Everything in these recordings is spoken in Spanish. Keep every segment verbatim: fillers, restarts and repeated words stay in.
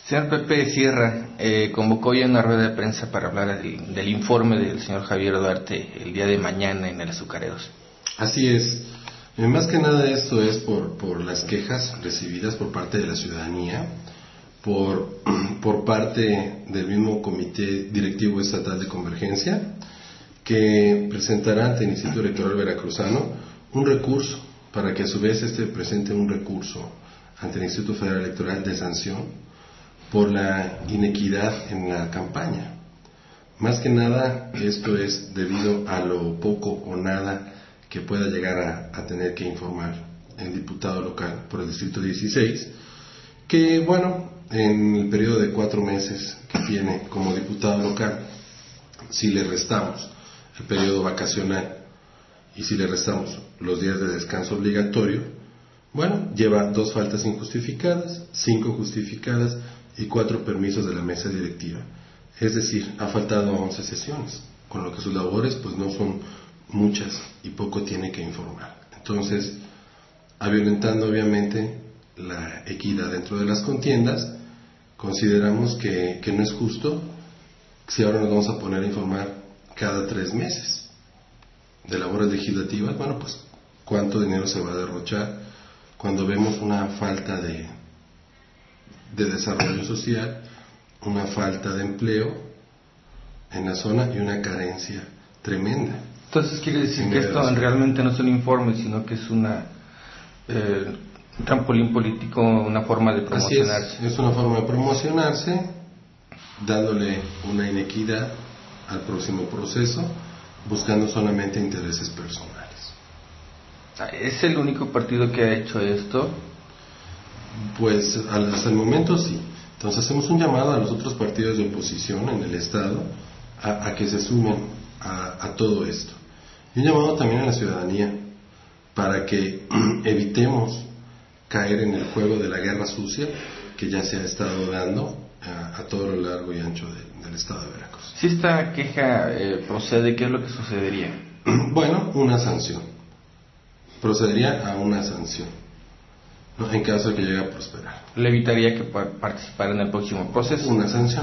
Señor Pepe Sierra, eh, convocó hoy una rueda de prensa para hablar del, del informe del señor Javier Duarte el día de mañana en el Azucareros. Así es. Eh, más que nada esto es por, por las quejas recibidas por parte de la ciudadanía, por, por parte del mismo Comité Directivo Estatal de Convergencia, que presentará ante el Instituto Electoral Veracruzano un recurso para que a su vez este presente un recurso ante el Instituto Federal Electoral de sanción por la inequidad en la campaña. Más que nada, esto es debido a lo poco o nada que pueda llegar a, a tener que informar el diputado local por el Distrito dieciséis, que bueno, en el periodo de cuatro meses que tiene como diputado local, si le restamos el periodo vacacional y si le restamos los días de descanso obligatorio, bueno, lleva dos faltas injustificadas, cinco justificadas y cuatro permisos de la mesa directiva. Es decir, ha faltado once sesiones, con lo que sus labores pues no son muchas y poco tiene que informar. Entonces, ha violentando obviamente la equidad dentro de las contiendas, consideramos que, que no es justo si ahora nos vamos a poner a informar cada tres meses de labores legislativas. Bueno, pues cuánto dinero se va a derrochar cuando vemos una falta de, de desarrollo social, una falta de empleo en la zona y una carencia tremenda. Entonces quiere decir que esto realmente no es un informe, sino que es una eh, un trampolín político, una forma de promocionarse. Así es, es una forma de promocionarse, dándole una inequidad al próximo proceso, buscando solamente intereses personales. ¿Es el único partido que ha hecho esto? Pues hasta el momento sí. Entonces hacemos un llamado a los otros partidos de oposición en el Estado a, a que se sumen a, a todo esto. Y un llamado también a la ciudadanía para que evitemos caer en el juego de la guerra sucia que ya se ha estado dando a, a todo lo largo y ancho de, del Estado de Veracruz. Si esta queja eh, procede, ¿qué es lo que sucedería? Bueno, una sanción. Procedería a una sanción, ¿no?, en caso de que llegue a prosperar. ¿Le evitaría que participara en el próximo proceso? Una sanción.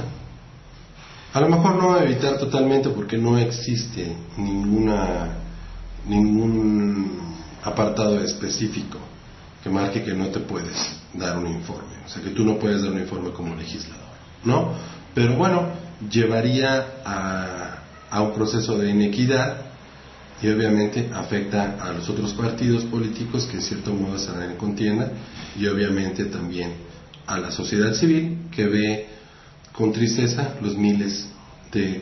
A lo mejor no va a evitar totalmente porque no existe ninguna ningún apartado específico que marque que no te puedes dar un informe, o sea que tú no puedes dar un informe como legislador, ¿no? Pero bueno, llevaría a, a un proceso de inequidad y obviamente afecta a los otros partidos políticos que en cierto modo estarán en contienda y obviamente también a la sociedad civil que ve con tristeza los miles de,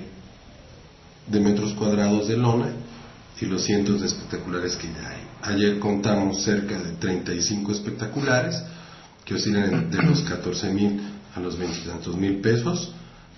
de metros cuadrados de lona y los cientos de espectaculares que ya hay. Ayer contamos cerca de treinta y cinco espectaculares que oscilan de los catorce mil a los veintitantos mil pesos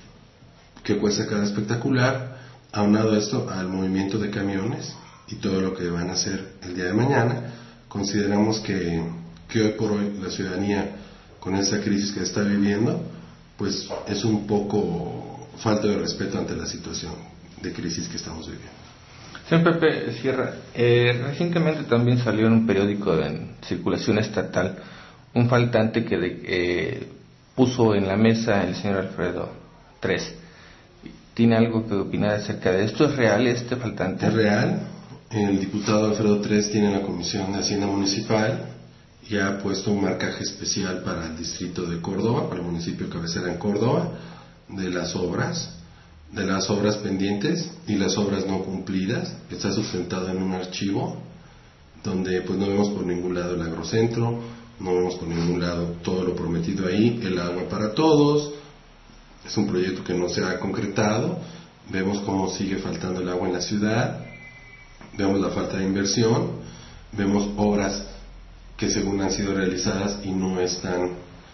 que cuesta cada espectacular. Aunado esto al movimiento de camiones y todo lo que van a hacer el día de mañana, consideramos que, que hoy por hoy la ciudadanía, con esta crisis que está viviendo, pues es un poco falta de respeto ante la situación de crisis que estamos viviendo. Señor Pepe Sierra, eh, recientemente también salió en un periódico en circulación estatal un faltante que de, eh, puso en la mesa el señor Alfredo Tres. ¿Tiene algo que opinar acerca de esto? ¿Es real este faltante? Es real. El diputado Alfredo Tres tiene la Comisión de Hacienda Municipal y ha puesto un marcaje especial para el distrito de Córdoba, para el municipio cabecera en Córdoba, de las obras, de las obras pendientes y las obras no cumplidas. Está sustentado en un archivo donde pues no vemos por ningún lado el agrocentro, no vemos por ningún lado todo lo prometido ahí, el agua para todos. Es un proyecto que no se ha concretado, vemos cómo sigue faltando el agua en la ciudad, vemos la falta de inversión, vemos obras que según han sido realizadas y no están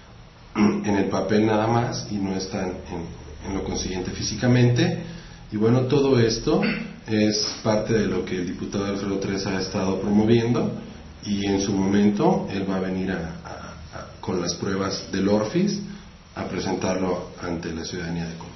en el papel nada más y no están en, en lo consiguiente físicamente. Y bueno, todo esto es parte de lo que el diputado Alfredo Tres ha estado promoviendo y en su momento él va a venir a, a, a, con las pruebas del ORFIS a presentarlo ante la ciudadanía de Colombia.